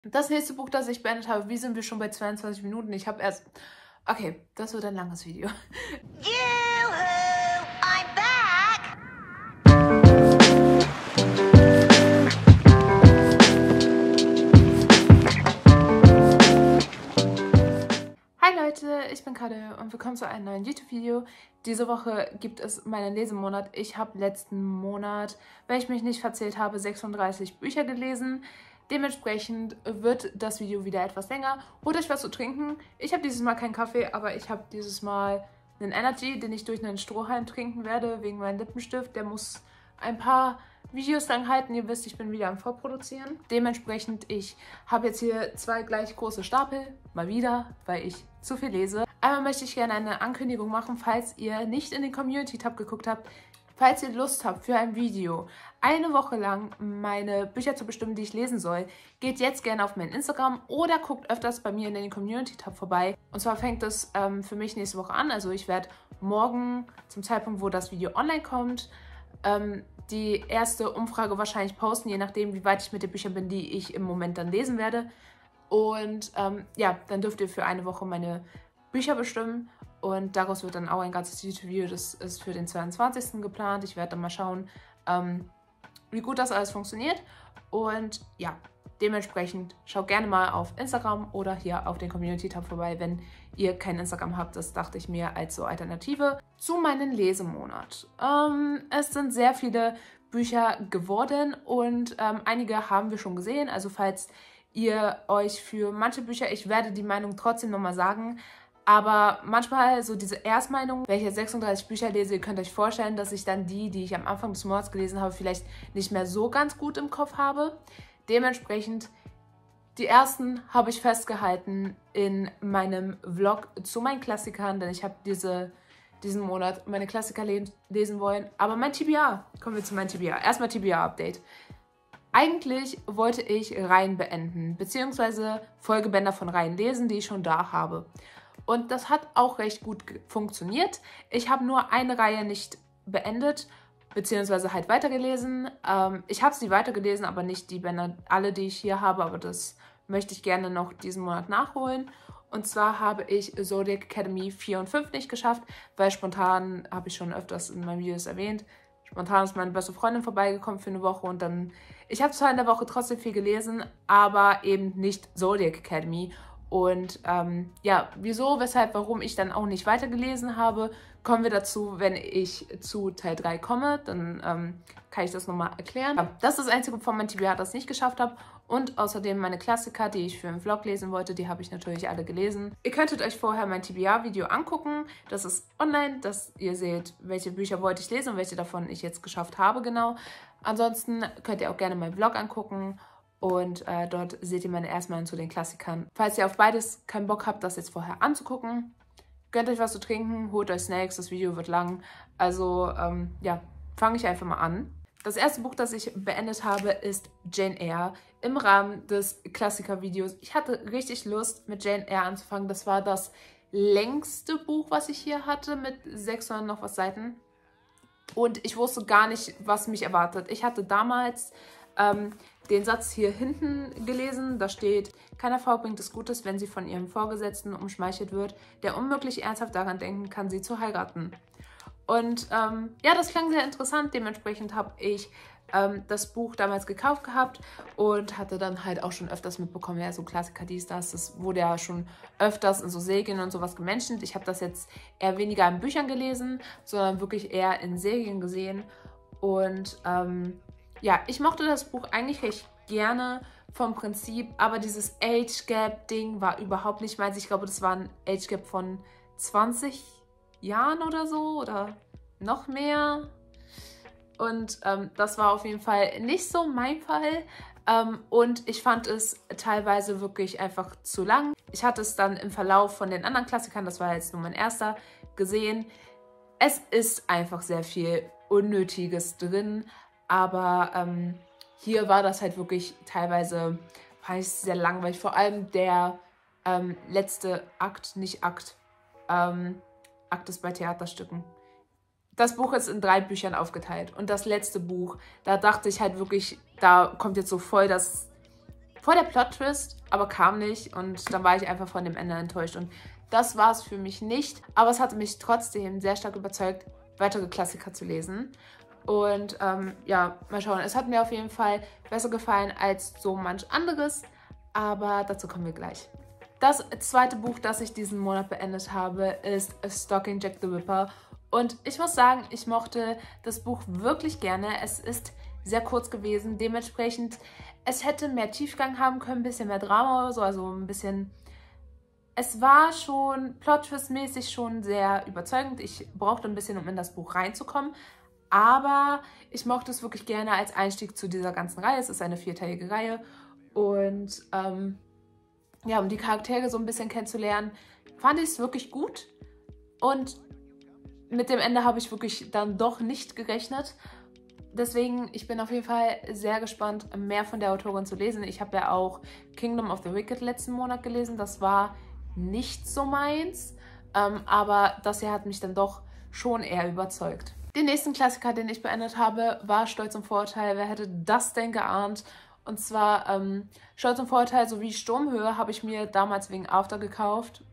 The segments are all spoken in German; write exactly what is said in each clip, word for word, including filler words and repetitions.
Das nächste Buch, das ich beendet habe, wie sind wir schon bei zweiundzwanzig Minuten? Ich habe erst... Okay, das wird ein langes Video. Yoo-hoo! I'm back! Hi Leute, ich bin Kade und willkommen zu einem neuen YouTube-Video. Diese Woche gibt es meinen Lesemonat. Ich habe letzten Monat, wenn ich mich nicht verzählt habe, sechsunddreißig Bücher gelesen. Dementsprechend wird das Video wieder etwas länger. Holt euch was zu trinken. Ich habe dieses Mal keinen Kaffee, aber ich habe dieses Mal einen Energy, den ich durch einen Strohhalm trinken werde, wegen meinem Lippenstift. Der muss ein paar Videos lang halten. Ihr wisst, ich bin wieder am Vorproduzieren. Dementsprechend, ich habe jetzt hier zwei gleich große Stapel. Mal wieder, weil ich zu viel lese. Einmal möchte ich gerne eine Ankündigung machen, falls ihr nicht in den Community-Tab geguckt habt. Falls ihr Lust habt für ein Video, eine Woche lang meine Bücher zu bestimmen, die ich lesen soll, geht jetzt gerne auf mein Instagram oder guckt öfters bei mir in den Community-Tab vorbei. Und zwar fängt es ähm, für mich nächste Woche an. Also ich werde morgen zum Zeitpunkt, wo das Video online kommt, ähm, die erste Umfrage wahrscheinlich posten, je nachdem, wie weit ich mit den Büchern bin, die ich im Moment dann lesen werde. Und ähm, ja, dann dürft ihr für eine Woche meine Bücher bestimmen. Und daraus wird dann auch ein ganzes YouTube-Video. Das ist für den zweiundzwanzigsten geplant. Ich werde dann mal schauen, ähm, wie gut das alles funktioniert. Und ja, dementsprechend schaut gerne mal auf Instagram oder hier auf den Community-Tab vorbei, wenn ihr kein Instagram habt. Das dachte ich mir als so Alternative zu meinem Lesemonat. Ähm, es sind sehr viele Bücher geworden und ähm, einige haben wir schon gesehen. Also falls ihr euch für manche Bücher, ich werde die Meinung trotzdem nochmal sagen, aber manchmal so diese Erstmeinung, wenn ich jetzt sechsunddreißig Bücher lese, ihr könnt euch vorstellen, dass ich dann die, die ich am Anfang des Monats gelesen habe, vielleicht nicht mehr so ganz gut im Kopf habe. Dementsprechend, die ersten habe ich festgehalten in meinem Vlog zu meinen Klassikern, denn ich habe diese, diesen Monat meine Klassiker le lesen wollen. Aber mein T B A, kommen wir zu meinem T B A. Erstmal T B A-Update. Eigentlich wollte ich Reihen beenden, beziehungsweise Folgebänder von Reihen lesen, die ich schon da habe. Und das hat auch recht gut funktioniert. Ich habe nur eine Reihe nicht beendet, beziehungsweise halt weitergelesen. Ähm, ich habe sie weitergelesen, aber nicht die Bände, alle, die ich hier habe, aber das möchte ich gerne noch diesen Monat nachholen. Und zwar habe ich Zodiac Academy vier und fünf nicht geschafft, weil spontan, habe ich schon öfters in meinen Videos erwähnt, spontan ist meine beste Freundin vorbeigekommen für eine Woche und dann, ich habe zwar in der Woche trotzdem viel gelesen, aber eben nicht Zodiac Academy. Und ähm, ja, wieso, weshalb, warum ich dann auch nicht weitergelesen habe, kommen wir dazu, wenn ich zu Teil drei komme. Dann ähm, kann ich das nochmal erklären. Ja, das ist das einzige von meinem T B A, das ich nicht geschafft habe. Und außerdem meine Klassiker, die ich für einen Vlog lesen wollte, die habe ich natürlich alle gelesen. Ihr könntet euch vorher mein T B A-Video angucken. Das ist online, dass ihr seht, welche Bücher wollte ich lesen und welche davon ich jetzt geschafft habe genau. Ansonsten könnt ihr auch gerne meinen Vlog angucken. Und äh, dort seht ihr meine Erstmeinung zu den Klassikern. Falls ihr auf beides keinen Bock habt, das jetzt vorher anzugucken, gönnt euch was zu trinken, holt euch Snacks, das Video wird lang. Also ähm, ja, fange ich einfach mal an. Das erste Buch, das ich beendet habe, ist Jane Eyre im Rahmen des Klassiker-Videos. Ich hatte richtig Lust, mit Jane Eyre anzufangen. Das war das längste Buch, was ich hier hatte, mit sechshundert noch was Seiten. Und ich wusste gar nicht, was mich erwartet. Ich hatte damals ähm, den Satz hier hinten gelesen, da steht: Keiner Frau bringt es Gutes, wenn sie von ihrem Vorgesetzten umschmeichelt wird, der unmöglich ernsthaft daran denken kann, sie zu heiraten. Und ähm, ja, das klang sehr interessant. Dementsprechend habe ich ähm, das Buch damals gekauft gehabt und hatte dann halt auch schon öfters mitbekommen, ja, so Klassiker, dies, das, das wurde ja schon öfters in so Serien und sowas gemenschent. Ich habe das jetzt eher weniger in Büchern gelesen, sondern wirklich eher in Serien gesehen. Und ähm, ja, ich mochte das Buch eigentlich recht gerne vom Prinzip, aber dieses Age Gap Ding war überhaupt nicht meins. Ich glaube, das war ein Age Gap von zwanzig Jahren oder so oder noch mehr. Und ähm, das war auf jeden Fall nicht so mein Fall. Ähm, und ich fand es teilweise wirklich einfach zu lang. Ich hatte es dann im Verlauf von den anderen Klassikern, das war jetzt nur mein erster, gesehen. Es ist einfach sehr viel Unnötiges drin. Aber ähm, hier war das halt wirklich teilweise, fand ich sehr langweilig. Vor allem der ähm, letzte Akt, nicht Akt, ähm, Akt ist bei Theaterstücken. Das Buch ist in drei Büchern aufgeteilt. Und das letzte Buch, da dachte ich halt wirklich, da kommt jetzt so voll das vor der Plot-Twist, aber kam nicht und dann war ich einfach von dem Ende enttäuscht und das war es für mich nicht, aber es hatte mich trotzdem sehr stark überzeugt, weitere Klassiker zu lesen. Und ähm, ja, mal schauen. Es hat mir auf jeden Fall besser gefallen als so manch anderes, aber dazu kommen wir gleich. Das zweite Buch, das ich diesen Monat beendet habe, ist Stalking Jack the Ripper. Und ich muss sagen, ich mochte das Buch wirklich gerne. Es ist sehr kurz gewesen, dementsprechend, es hätte mehr Tiefgang haben können, ein bisschen mehr Drama oder so, also ein bisschen... Es war schon Plot-Twist-mäßig schon sehr überzeugend. Ich brauchte ein bisschen, um in das Buch reinzukommen. Aber ich mochte es wirklich gerne als Einstieg zu dieser ganzen Reihe. Es ist eine vierteilige Reihe. Und ähm, ja, um die Charaktere so ein bisschen kennenzulernen, fand ich es wirklich gut. Und mit dem Ende habe ich wirklich dann doch nicht gerechnet. Deswegen, ich bin auf jeden Fall sehr gespannt, mehr von der Autorin zu lesen. Ich habe ja auch Kingdom of the Wicked letzten Monat gelesen. Das war nicht so meins, ähm, aber das hier hat mich dann doch schon eher überzeugt. Den nächsten Klassiker, den ich beendet habe, war Stolz und Vorurteil. Wer hätte das denn geahnt? Und zwar ähm, Stolz und Vorurteil sowie Sturmhöhe habe ich mir damals wegen After gekauft.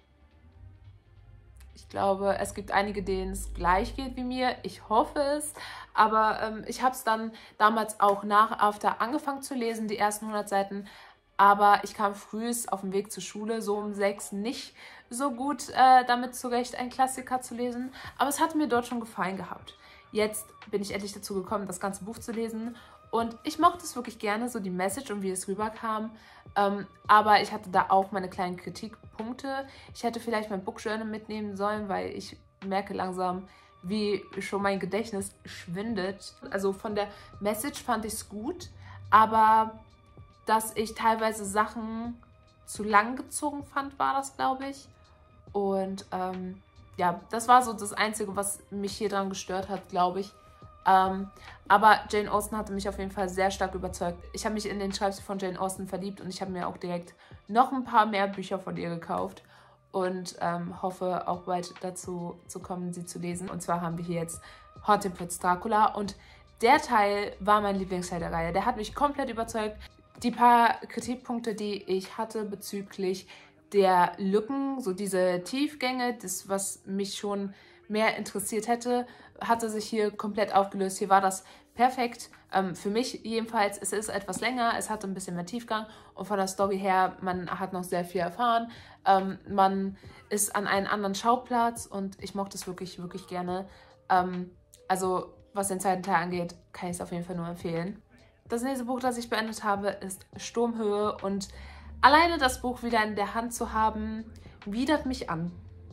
Ich glaube, es gibt einige, denen es gleich geht wie mir. Ich hoffe es. Aber ähm, ich habe es dann damals auch nach After angefangen zu lesen, die ersten hundert Seiten. Aber ich kam frühest auf dem Weg zur Schule, so um sechs, nicht so gut äh, damit zurecht, einen Klassiker zu lesen. Aber es hat mir dort schon gefallen gehabt. Jetzt bin ich endlich dazu gekommen, das ganze Buch zu lesen. Und ich mochte es wirklich gerne, so die Message und wie es rüberkam. Ähm, aber ich hatte da auch meine kleinen Kritikpunkte. Ich hätte vielleicht mein Bookjournal mitnehmen sollen, weil ich merke langsam, wie schon mein Gedächtnis schwindet. Also von der Message fand ich es gut, aber dass ich teilweise Sachen zu lang gezogen fand, war das, glaube ich. Und ähm, ja, das war so das Einzige, was mich hier dran gestört hat, glaube ich. Ähm, aber Jane Austen hatte mich auf jeden Fall sehr stark überzeugt. Ich habe mich in den Schreibstil von Jane Austen verliebt und ich habe mir auch direkt noch ein paar mehr Bücher von ihr gekauft. Und ähm, hoffe auch bald dazu zu kommen, sie zu lesen. Und zwar haben wir hier jetzt Haunting Prince Dracula. Und der Teil war mein Lieblingsteil der Reihe. Der hat mich komplett überzeugt. Die paar Kritikpunkte, die ich hatte bezüglich der Lücken, so diese Tiefgänge, das, was mich schon mehr interessiert hätte, hatte sich hier komplett aufgelöst. Hier war das perfekt. Ähm, für mich jedenfalls, es ist etwas länger, es hatte ein bisschen mehr Tiefgang und von der Story her, man hat noch sehr viel erfahren. Ähm, man ist an einem anderen Schauplatz und ich mochte es wirklich, wirklich gerne. Ähm, also was den zweiten Teil angeht, kann ich es auf jeden Fall nur empfehlen. Das nächste Buch, das ich beendet habe, ist Sturmhöhe und alleine das Buch wieder in der Hand zu haben, widert mich an.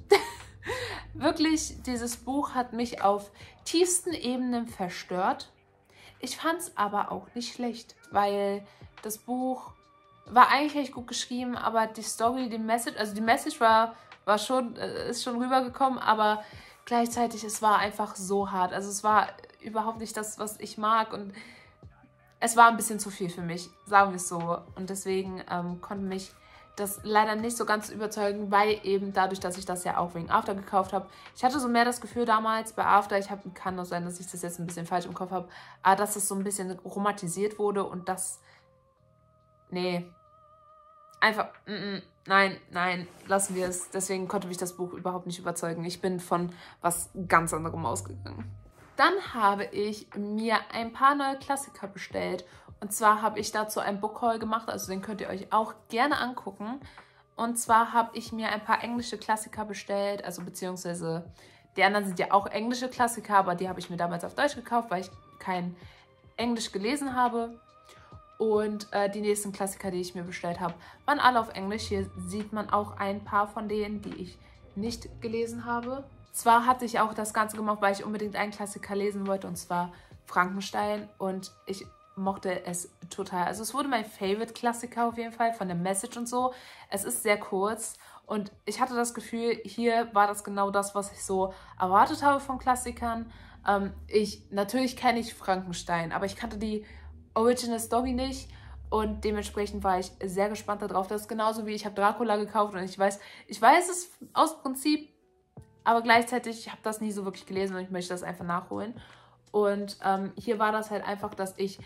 Wirklich, dieses Buch hat mich auf tiefsten Ebenen verstört. Ich fand es aber auch nicht schlecht, weil das Buch war eigentlich echt gut geschrieben, aber die Story, die Message, also die Message war, war schon, ist schon rübergekommen, aber gleichzeitig, es war einfach so hart. Also es war überhaupt nicht das, was ich mag und es war ein bisschen zu viel für mich, sagen wir es so. Und deswegen ähm, konnte mich das leider nicht so ganz überzeugen, weil eben dadurch, dass ich das ja auch wegen After gekauft habe. Ich hatte so mehr das Gefühl damals bei After, ich hab, kann nur sein, dass ich das jetzt ein bisschen falsch im Kopf habe, aber dass es so ein bisschen romantisiert wurde und das, nee, einfach, mm -mm, nein, nein, lassen wir es. Deswegen konnte mich das Buch überhaupt nicht überzeugen. Ich bin von was ganz anderem ausgegangen. Dann habe ich mir ein paar neue Klassiker bestellt. Und zwar habe ich dazu ein Bookhaul gemacht, also den könnt ihr euch auch gerne angucken. Und zwar habe ich mir ein paar englische Klassiker bestellt, also beziehungsweise die anderen sind ja auch englische Klassiker, aber die habe ich mir damals auf Deutsch gekauft, weil ich kein Englisch gelesen habe. Und äh, die nächsten Klassiker, die ich mir bestellt habe, waren alle auf Englisch. Hier sieht man auch ein paar von denen, die ich nicht gelesen habe. Zwar hatte ich auch das Ganze gemacht, weil ich unbedingt einen Klassiker lesen wollte, und zwar Frankenstein. Und ich mochte es total. Also es wurde mein Favorite-Klassiker auf jeden Fall, von der Message und so. Es ist sehr kurz und ich hatte das Gefühl, hier war das genau das, was ich so erwartet habe von Klassikern. Ähm, ich, natürlich kenne ich Frankenstein, aber ich kannte die Original Story nicht. Und dementsprechend war ich sehr gespannt darauf. Das ist genauso wie ich habe Dracula gekauft und ich weiß, ich weiß es aus Prinzip, aber gleichzeitig, ich habe das nie so wirklich gelesen und ich möchte das einfach nachholen. Und ähm, hier war das halt einfach, dass ich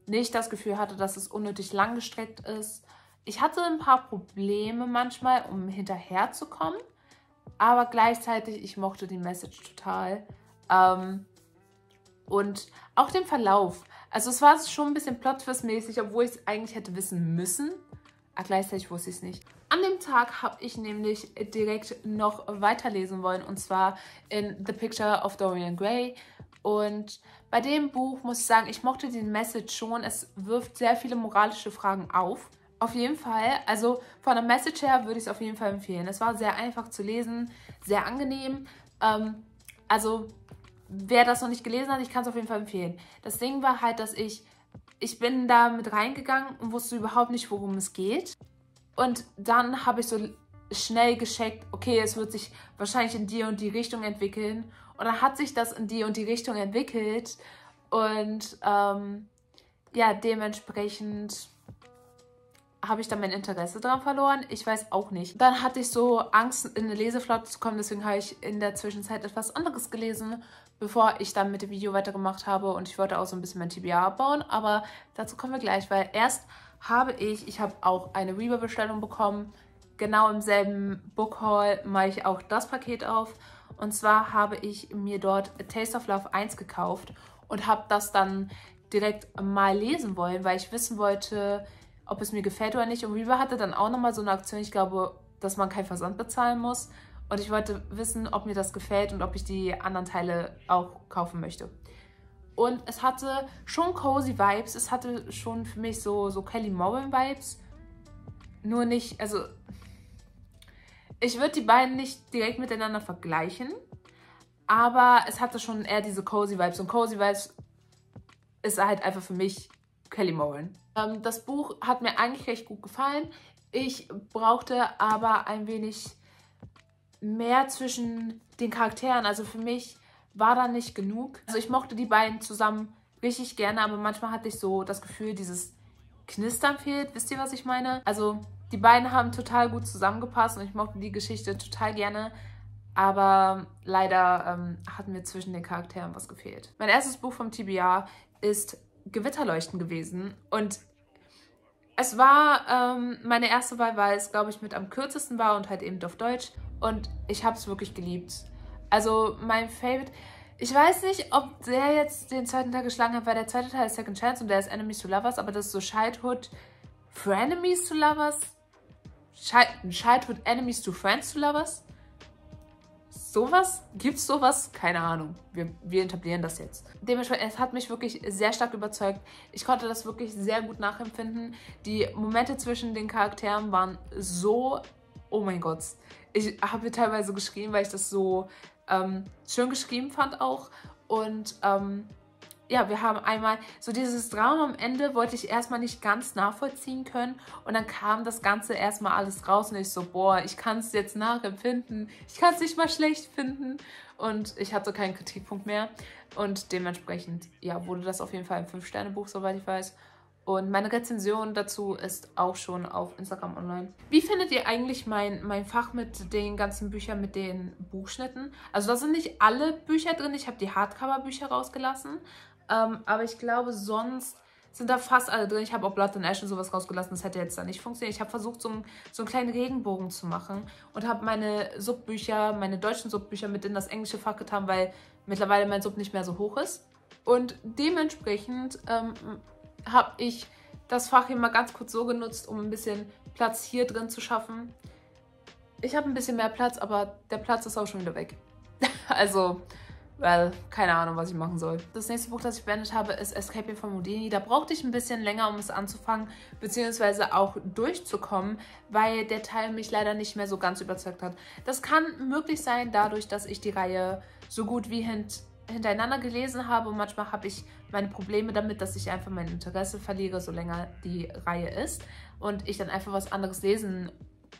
nicht das Gefühl hatte, dass es unnötig langgestreckt ist. Ich hatte ein paar Probleme manchmal, um hinterherzukommen, aber gleichzeitig, ich mochte die Message total. Ähm, und auch den Verlauf. Also es war schon ein bisschen Plot-Twist-mäßig, obwohl ich es eigentlich hätte wissen müssen. Aber gleichzeitig wusste ich es nicht. An dem Tag habe ich nämlich direkt noch weiterlesen wollen, und zwar in The Picture of Dorian Gray. Und bei dem Buch muss ich sagen, ich mochte die Message schon. Es wirft sehr viele moralische Fragen auf. Auf jeden Fall, also von der Message her würde ich es auf jeden Fall empfehlen. Es war sehr einfach zu lesen, sehr angenehm. Ähm, also wer das noch nicht gelesen hat, ich kann es auf jeden Fall empfehlen. Das Ding war halt, dass ich, ich bin da mit reingegangen und wusste überhaupt nicht, worum es geht. Und dann habe ich so schnell gecheckt, okay, es wird sich wahrscheinlich in die und die Richtung entwickeln. Und dann hat sich das in die und die Richtung entwickelt. Und ähm, ja, dementsprechend habe ich dann mein Interesse daran verloren. Ich weiß auch nicht. Dann hatte ich so Angst, in eine Leseflaute zu kommen. Deswegen habe ich in der Zwischenzeit etwas anderes gelesen, bevor ich dann mit dem Video weitergemacht habe. Und ich wollte auch so ein bisschen mein T B A abbauen. Aber dazu kommen wir gleich, weil erst habe ich, ich habe auch eine Reader-Bestellung bekommen. Genau im selben Bookhaul mache ich auch das Paket auf. Und zwar habe ich mir dort A Taste of Love eins gekauft und habe das dann direkt mal lesen wollen, weil ich wissen wollte, ob es mir gefällt oder nicht. Und Reader hatte dann auch nochmal so eine Aktion, ich glaube, dass man keinen Versand bezahlen muss. Und ich wollte wissen, ob mir das gefällt und ob ich die anderen Teile auch kaufen möchte. Und es hatte schon cozy Vibes. Es hatte schon für mich so, so Kelly Moran Vibes. Nur nicht, also ich würde die beiden nicht direkt miteinander vergleichen. Aber es hatte schon eher diese cozy Vibes. Und cozy Vibes ist halt einfach für mich Kelly Moran. Ähm, das Buch hat mir eigentlich recht gut gefallen. Ich brauchte aber ein wenig mehr zwischen den Charakteren. Also für mich war da nicht genug. Also ich mochte die beiden zusammen richtig gerne, aber manchmal hatte ich so das Gefühl, dieses Knistern fehlt. Wisst ihr, was ich meine? Also die beiden haben total gut zusammengepasst und ich mochte die Geschichte total gerne. Aber leider ähm, hat mir zwischen den Charakteren was gefehlt. Mein erstes Buch vom T B A ist Gewitterleuchten gewesen. Und es war ähm, meine erste Wahl, weil es, glaube ich, mit am kürzesten war und halt eben auf Deutsch. Und ich habe es wirklich geliebt. Also mein Favorite, ich weiß nicht, ob der jetzt den zweiten Teil geschlagen hat, weil der zweite Teil ist Second Chance und der ist Enemies to Lovers, aber das ist so Childhood for Enemies to Lovers. Childhood Enemies to Friends to Lovers. Sowas? Gibt's sowas? Keine Ahnung. Wir, wir etablieren das jetzt. Dementsprechend, es hat mich wirklich sehr stark überzeugt. Ich konnte das wirklich sehr gut nachempfinden. Die Momente zwischen den Charakteren waren so, oh mein Gott. Ich habe teilweise geschrien, weil ich das so ähm, schön geschrieben fand auch. Und ähm, ja, wir haben einmal so dieses Drama am Ende, wollte ich erstmal nicht ganz nachvollziehen können. Und dann kam das Ganze erstmal alles raus und ich so, boah, ich kann es jetzt nachempfinden. Ich kann es nicht mal schlecht finden. Und ich hatte keinen Kritikpunkt mehr. Und dementsprechend, ja, wurde das auf jeden Fall ein fünf Sterne Buch, soweit ich weiß. Und meine Rezension dazu ist auch schon auf Instagram online. Wie findet ihr eigentlich mein, mein Fach mit den ganzen Büchern, mit den Buchschnitten? Also da sind nicht alle Bücher drin. Ich habe die Hardcover-Bücher rausgelassen. Ähm, aber ich glaube, sonst sind da fast alle drin. Ich habe auch Blood and Ash und sowas rausgelassen. Das hätte jetzt da nicht funktioniert. Ich habe versucht, so einen, so einen kleinen Regenbogen zu machen. Und habe meine Subbücher, meine deutschen Subbücher mit in das englische Fach getan, weil mittlerweile mein Sub nicht mehr so hoch ist. Und dementsprechend ähm, habe ich das Fach hier mal ganz kurz so genutzt, um ein bisschen Platz hier drin zu schaffen. Ich habe ein bisschen mehr Platz, aber der Platz ist auch schon wieder weg. Also, weil, keine Ahnung, was ich machen soll. Das nächste Buch, das ich beendet habe, ist Escaping from Houdini. Da brauchte ich ein bisschen länger, um es anzufangen, beziehungsweise auch durchzukommen, weil der Teil mich leider nicht mehr so ganz überzeugt hat. Das kann möglich sein, dadurch, dass ich die Reihe so gut wie hint hintereinander gelesen habe und manchmal habe ich meine Probleme damit, dass ich einfach mein Interesse verliere, so länger die Reihe ist und ich dann einfach was anderes lesen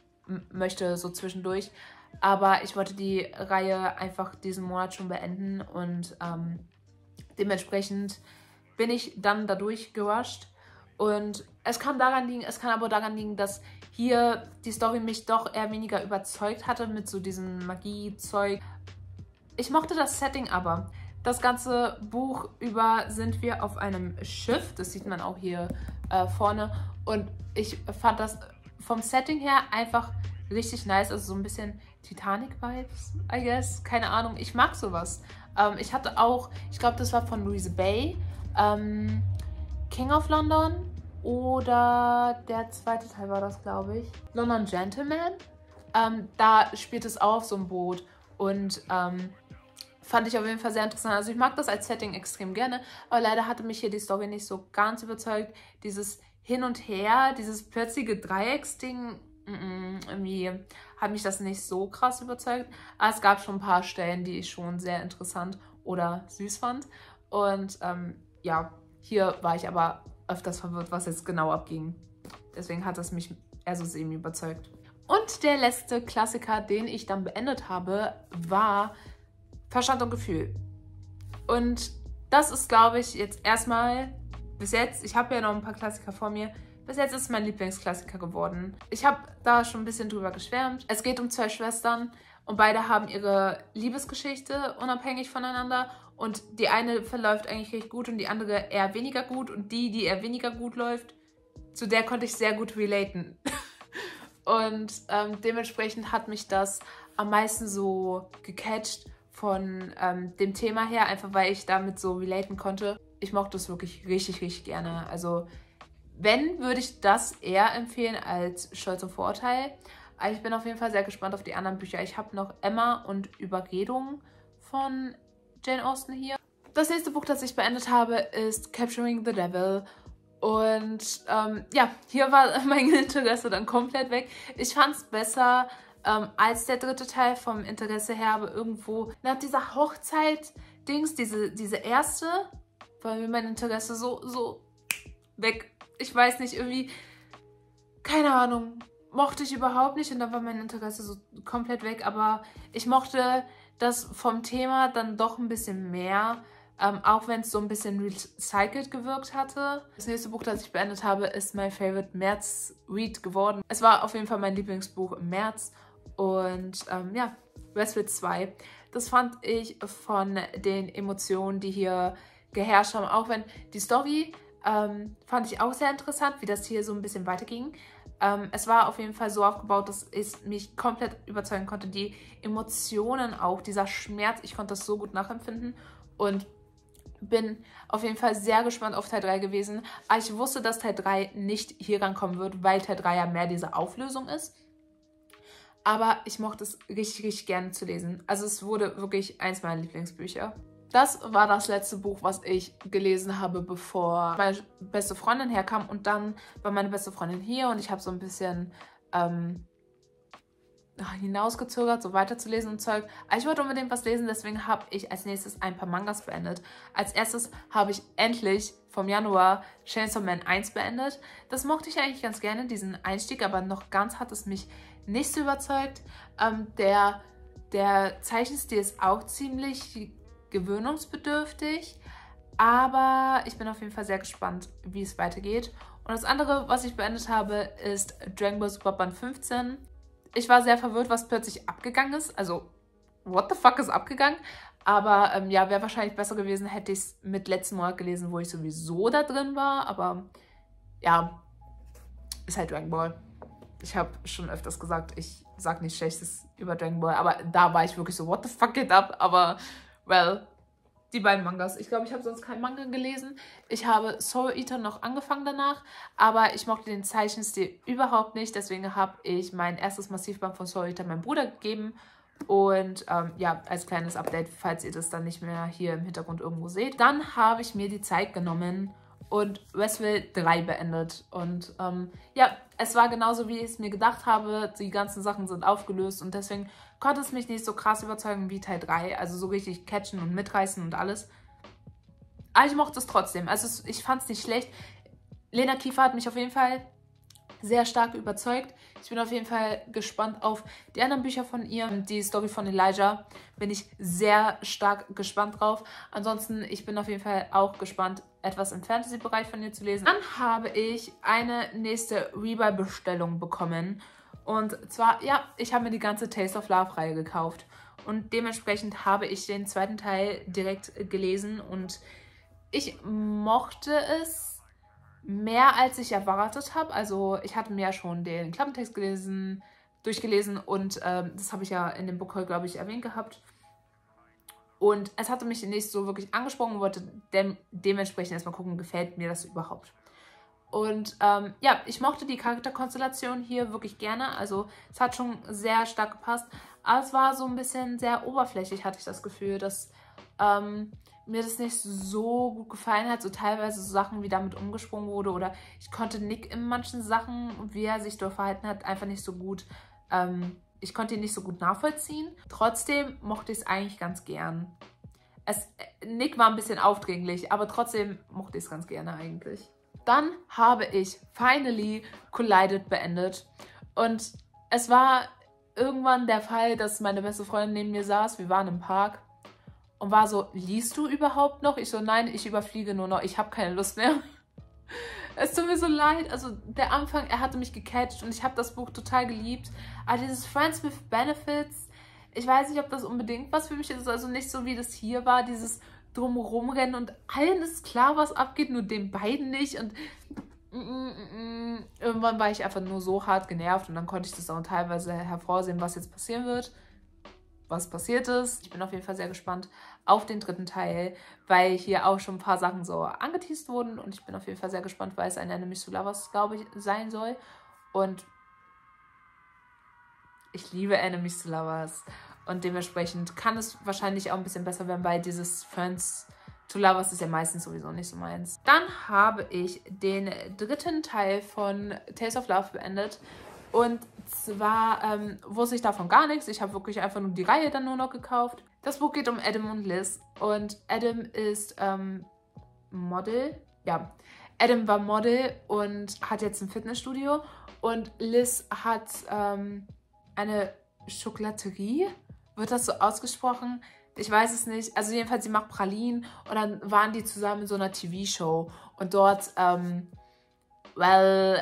möchte, so zwischendurch. Aber ich wollte die Reihe einfach diesen Monat schon beenden und ähm, dementsprechend bin ich dann dadurch gerusht. Und es kann daran liegen, es kann aber daran liegen, dass hier die Story mich doch eher weniger überzeugt hatte mit so diesem Magie-Zeug. Ich mochte das Setting aber. Das ganze Buch über sind wir auf einem Schiff. Das sieht man auch hier äh, vorne. Und ich fand das vom Setting her einfach richtig nice. Also so ein bisschen Titanic-Vibes, I guess. Keine Ahnung. Ich mag sowas. Ähm, ich hatte auch, ich glaube, das war von Louise Bay, ähm, King of London. Oder der zweite Teil war das, glaube ich. London Gentleman. Ähm, da spielt es auch auf so einem Boot. Und ähm, fand ich auf jeden Fall sehr interessant. Also ich mag das als Setting extrem gerne. Aber leider hatte mich hier die Story nicht so ganz überzeugt. Dieses Hin und Her, dieses plötzliche Dreiecksding, mm -mm, irgendwie hat mich das nicht so krass überzeugt. Aber es gab schon ein paar Stellen, die ich schon sehr interessant oder süß fand. Und ähm, ja, hier war ich aber öfters verwirrt, was jetzt genau abging. Deswegen hat es mich eher so semi überzeugt. Und der letzte Klassiker, den ich dann beendet habe, war Verstand und Gefühl. Und das ist, glaube ich, jetzt erstmal bis jetzt, ich habe ja noch ein paar Klassiker vor mir, bis jetzt ist es mein Lieblingsklassiker geworden. Ich habe da schon ein bisschen drüber geschwärmt. Es geht um zwei Schwestern und beide haben ihre Liebesgeschichte unabhängig voneinander. Und die eine verläuft eigentlich recht gut und die andere eher weniger gut. Und die, die eher weniger gut läuft, zu der konnte ich sehr gut relaten. Und ähm, dementsprechend hat mich das am meisten so gecatcht von ähm, dem Thema her, einfach weil ich damit so relaten konnte. Ich mochte es wirklich richtig, richtig gerne. Also wenn, würde ich das eher empfehlen als Stolz und Vorurteil. Aber ich bin auf jeden Fall sehr gespannt auf die anderen Bücher. Ich habe noch Emma und Überredung von Jane Austen hier. Das nächste Buch, das ich beendet habe, ist Capturing the Devil. Und ähm, ja, hier war mein Interesse dann komplett weg. Ich fand es besser ähm, als der dritte Teil vom Interesse her, aber irgendwo nach dieser Hochzeit-Dings, diese, diese erste, war mir mein Interesse so, so weg. Ich weiß nicht, irgendwie, keine Ahnung, mochte ich überhaupt nicht und dann war mein Interesse so komplett weg, aber ich mochte das vom Thema dann doch ein bisschen mehr. Ähm, auch wenn es so ein bisschen recycelt gewirkt hatte. Das nächste Buch, das ich beendet habe, ist My Favorite März Read geworden. Es war auf jeden Fall mein Lieblingsbuch im März. Und ähm, ja, Westfield zwei. Das fand ich von den Emotionen, die hier geherrscht haben. Auch wenn die Story ähm, fand ich auch sehr interessant, wie das hier so ein bisschen weiterging. Ähm, es war auf jeden Fall so aufgebaut, dass es mich komplett überzeugen konnte. Die Emotionen auch, dieser Schmerz, ich konnte das so gut nachempfinden. Und bin auf jeden Fall sehr gespannt auf Teil drei gewesen. Aber ich wusste, dass Teil drei nicht hier rankommen wird, weil Teil drei ja mehr diese Auflösung ist. Aber ich mochte es richtig, richtig gerne zu lesen. Also es wurde wirklich eins meiner Lieblingsbücher. Das war das letzte Buch, was ich gelesen habe, bevor meine beste Freundin herkam. Und dann war meine beste Freundin hier und ich habe so ein bisschen ähm, hinausgezögert, so weiterzulesen und Zeug. Aber ich wollte unbedingt was lesen, deswegen habe ich als nächstes ein paar Mangas beendet. Als erstes habe ich endlich vom Januar Chainsaw Man eins beendet. Das mochte ich eigentlich ganz gerne, diesen Einstieg, aber noch ganz hat es mich nicht so überzeugt. Ähm, der, der Zeichenstil ist auch ziemlich gewöhnungsbedürftig, aber ich bin auf jeden Fall sehr gespannt, wie es weitergeht. Und das andere, was ich beendet habe, ist Dragon Ball Super Band fünfzehn. Ich war sehr verwirrt, was plötzlich abgegangen ist. Also, what the fuck ist abgegangen? Aber ähm, ja, wäre wahrscheinlich besser gewesen, hätte ich es mit letzten Monat gelesen, wo ich sowieso da drin war. Aber ja, ist halt Dragon Ball. Ich habe schon öfters gesagt, ich sage nichts Schlechtes über Dragon Ball. Aber da war ich wirklich so, what the fuck geht ab? Aber, well, die beiden Mangas. Ich glaube, ich habe sonst keinen Manga gelesen. Ich habe Soul Eater noch angefangen danach, aber ich mochte den Zeichenstil überhaupt nicht. Deswegen habe ich mein erstes Massivband von Soul Eater meinem Bruder gegeben. Und ähm, ja, als kleines Update, falls ihr das dann nicht mehr hier im Hintergrund irgendwo seht. Dann habe ich mir die Zeit genommen und Westfield drei beendet. Und ähm, ja, es war genauso, wie ich es mir gedacht habe. Die ganzen Sachen sind aufgelöst und deswegen konnte es mich nicht so krass überzeugen wie Teil drei. Also so richtig catchen und mitreißen und alles. Aber ich mochte es trotzdem. Also ich fand es nicht schlecht. Lena Kiefer hat mich auf jeden Fall sehr stark überzeugt. Ich bin auf jeden Fall gespannt auf die anderen Bücher von ihr. Die Story von Elijah bin ich sehr stark gespannt drauf. Ansonsten, ich bin auf jeden Fall auch gespannt, etwas im Fantasy-Bereich von ihr zu lesen. Dann habe ich eine nächste Rebuy-Bestellung bekommen. Und zwar, ja, ich habe mir die ganze Taste of Love-Reihe gekauft. und dementsprechend habe ich den zweiten Teil direkt gelesen und ich mochte es mehr, als ich erwartet habe. Also ich hatte mir ja schon den Klappentext gelesen, durchgelesen und ähm, das habe ich ja in dem Book Haul, glaube ich, erwähnt gehabt. Und es hatte mich nicht so wirklich angesprochen und wollte dem, dementsprechend erstmal gucken, gefällt mir das überhaupt. Und ähm, ja, ich mochte die Charakterkonstellation hier wirklich gerne. Also es hat schon sehr stark gepasst. Aber es war so ein bisschen sehr oberflächlich, hatte ich das Gefühl, dass ähm, mir das nicht so gut gefallen hat. So teilweise so Sachen, wie damit umgesprungen wurde. Oder ich konnte Nick in manchen Sachen, wie er sich dort verhalten hat, einfach nicht so gut... Ähm, ich konnte ihn nicht so gut nachvollziehen. Trotzdem mochte ich es eigentlich ganz gern. Es, Nick war ein bisschen aufdringlich, aber trotzdem mochte ich es ganz gerne eigentlich. Dann habe ich finally Collided beendet. Und es war irgendwann der Fall, dass meine beste Freundin neben mir saß. Wir waren im Park und war so, liest du überhaupt noch? Ich so, nein, ich überfliege nur noch. Ich habe keine Lust mehr. Es tut mir so leid, also der Anfang, er hatte mich gecatcht und ich habe das Buch total geliebt. Aber dieses Friends with Benefits, ich weiß nicht, ob das unbedingt was für mich ist, also nicht so wie das hier war, dieses Drumherumrennen und allen ist klar, was abgeht, nur den beiden nicht. Und mm, mm, mm, irgendwann war ich einfach nur so hart genervt und dann konnte ich das auch teilweise hervorsehen, was jetzt passieren wird. Was passiert ist. Ich bin auf jeden Fall sehr gespannt auf den dritten Teil, weil hier auch schon ein paar Sachen so angeteased wurden und ich bin auf jeden Fall sehr gespannt, weil es ein Enemies to Lovers, glaube ich, sein soll und ich liebe Enemies to Lovers und dementsprechend kann es wahrscheinlich auch ein bisschen besser werden, weil dieses Friends to Lovers ist ja meistens sowieso nicht so meins. Dann habe ich den dritten Teil von Tales of Love beendet. Und zwar ähm, wusste ich davon gar nichts. Ich habe wirklich einfach nur die Reihe dann nur noch gekauft. Das Buch geht um Adam und Liz. Und Adam ist ähm, Model. Ja, Adam war Model und hat jetzt ein Fitnessstudio. Und Liz hat ähm, eine Schokolaterie. Wird das so ausgesprochen? Ich weiß es nicht. Also jedenfalls, sie macht Pralinen. Und dann waren die zusammen in so einer T V-Show. Und dort, ähm, well...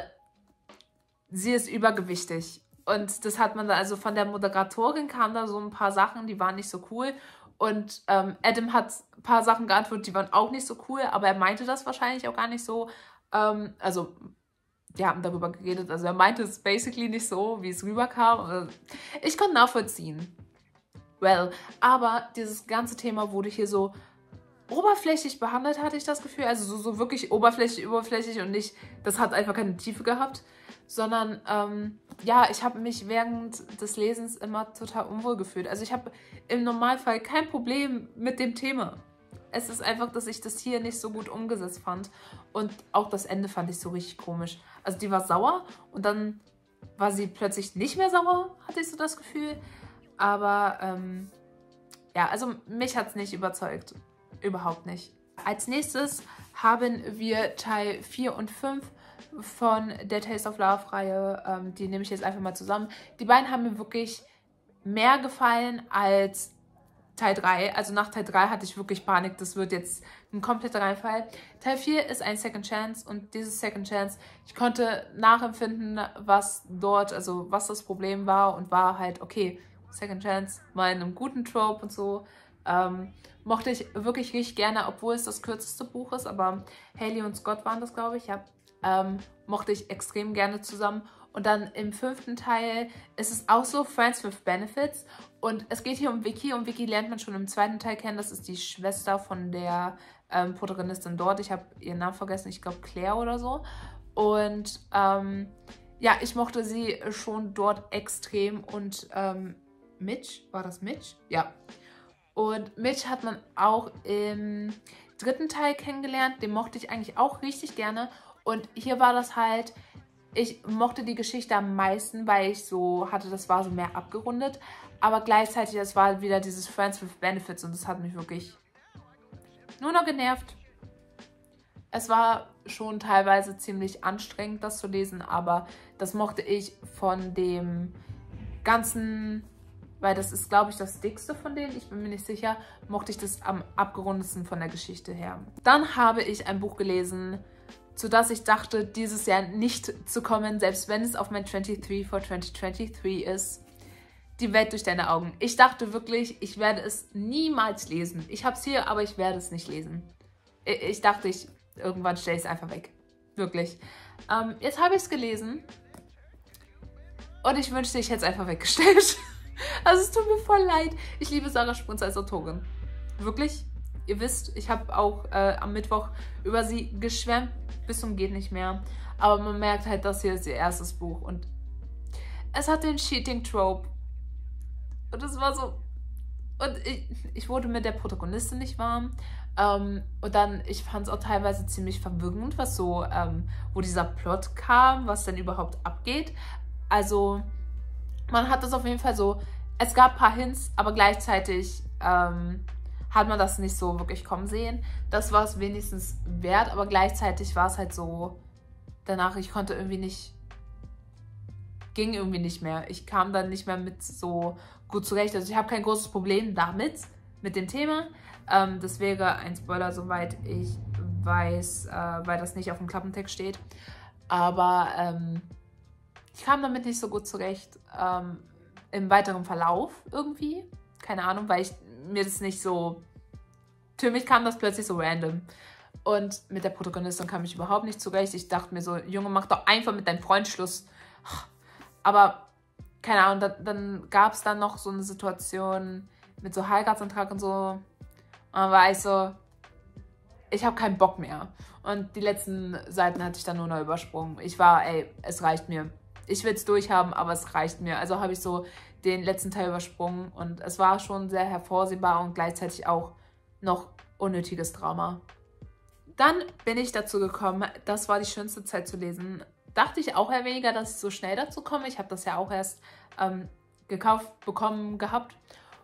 sie ist übergewichtig und das hat man da, also von der Moderatorin kamen da so ein paar Sachen, die waren nicht so cool und ähm, Adam hat ein paar Sachen geantwortet, die waren auch nicht so cool, aber er meinte das wahrscheinlich auch gar nicht so, ähm, also wir haben darüber geredet, also er meinte es basically nicht so, wie es rüberkam. Ich konnte nachvollziehen. Well, aber dieses ganze Thema wurde hier so oberflächlich behandelt, hatte ich das Gefühl, also so, so wirklich oberflächlich, oberflächlich und nicht, das hat einfach keine Tiefe gehabt. Sondern, ähm, ja, ich habe mich während des Lesens immer total unwohl gefühlt. Also ich habe im Normalfall kein Problem mit dem Thema. Es ist einfach, dass ich das hier nicht so gut umgesetzt fand. Und auch das Ende fand ich so richtig komisch. Also die war sauer und dann war sie plötzlich nicht mehr sauer, hatte ich so das Gefühl. Aber, ähm, ja, also mich hat es nicht überzeugt. Überhaupt nicht. Als nächstes haben wir Teil vier und fünf von der Tales of Love Reihe. Ähm, die nehme ich jetzt einfach mal zusammen. Die beiden haben mir wirklich mehr gefallen als Teil drei. Also nach Teil drei hatte ich wirklich Panik, das wird jetzt ein kompletter Reinfall. Teil vier ist ein Second Chance und dieses Second Chance, ich konnte nachempfinden, was dort, also was das Problem war und war halt, okay, Second Chance, mal in einem guten Trope und so. Ähm, mochte ich wirklich richtig gerne, obwohl es das kürzeste Buch ist, aber Haley und Scott waren das, glaube ich, ja. Ähm, mochte ich extrem gerne zusammen. Und dann im fünften Teil ist es auch so Friends with Benefits. Und es geht hier um Vicky. Und Vicky lernt man schon im zweiten Teil kennen. Das ist die Schwester von der ähm, Protagonistin dort. Ich habe ihren Namen vergessen. Ich glaube Claire oder so. Und ähm, ja, ich mochte sie schon dort extrem. Und ähm, Mitch, war das Mitch? Ja. Und Mitch hat man auch im dritten Teil kennengelernt. Den mochte ich eigentlich auch richtig gerne. Und hier war das halt, ich mochte die Geschichte am meisten, weil ich so hatte, das war so mehr abgerundet. Aber gleichzeitig, es war wieder dieses Friends with Benefits und das hat mich wirklich nur noch genervt. Es war schon teilweise ziemlich anstrengend, das zu lesen, aber das mochte ich von dem ganzen, weil das ist, glaube ich, das dickste von denen, ich bin mir nicht sicher, mochte ich das am abgerundetsten von der Geschichte her. Dann habe ich ein Buch gelesen, zu das ich dachte, dieses Jahr nicht zu kommen, selbst wenn es auf mein twenty-three for twenty twenty-three ist. die Welt durch deine Augen. Ich dachte wirklich, ich werde es niemals lesen. Ich habe es hier, aber ich werde es nicht lesen. Ich, ich dachte, ich irgendwann stelle ich es einfach weg. Wirklich. Ähm, jetzt habe ich es gelesen. Und ich wünschte, ich hätte es einfach weggestellt. Also es tut mir voll leid. Ich liebe Sarah Spunz als Autorin. Wirklich. Ihr wisst, ich habe auch äh, am Mittwoch über sie geschwärmt. Bis zum geht nicht mehr. Aber man merkt halt, das hier ist ihr erstes Buch. Und es hat den Cheating-Trope. Und es war so... Und ich, ich wurde mit der Protagonistin nicht warm. Ähm, und dann, ich fand es auch teilweise ziemlich verwirrend, was so, ähm, wo dieser Plot kam, was denn überhaupt abgeht. Also, man hat das auf jeden Fall so... Es gab ein paar Hints, aber gleichzeitig ähm, hat man das nicht so wirklich kommen sehen. Das war es wenigstens wert, aber gleichzeitig war es halt so... Danach, ich konnte irgendwie nicht... Ging irgendwie nicht mehr. Ich kam dann nicht mehr mit so gut zurecht. Also ich habe kein großes Problem damit, mit dem Thema. Ähm, das wäre ein Spoiler, soweit ich weiß, äh, weil das nicht auf dem Klappentext steht. Aber ähm, ich kam damit nicht so gut zurecht. Ähm, im weiteren Verlauf irgendwie. Keine Ahnung, weil ich mir das nicht so... Für mich kam das plötzlich so random. Und mit der Protagonistin kam ich überhaupt nicht zurecht. Ich dachte mir so, Junge, mach doch einfach mit deinem Freund Schluss. Aber, keine Ahnung, da, dann gab es dann noch so eine Situation mit so Heiratsantrag und so. Und dann war ich so, ich habe keinen Bock mehr. Und die letzten Seiten hatte ich dann nur noch übersprungen. Ich war, ey, es reicht mir. Ich will es durchhaben, aber es reicht mir. Also habe ich so den letzten Teil übersprungen. Und es war schon sehr hervorsehbar und gleichzeitig auch noch unnötiges Drama. Dann bin ich dazu gekommen, das war die schönste Zeit zu lesen. Dachte ich auch eher weniger, dass ich so schnell dazu komme. Ich habe das ja auch erst ähm, gekauft, bekommen, gehabt.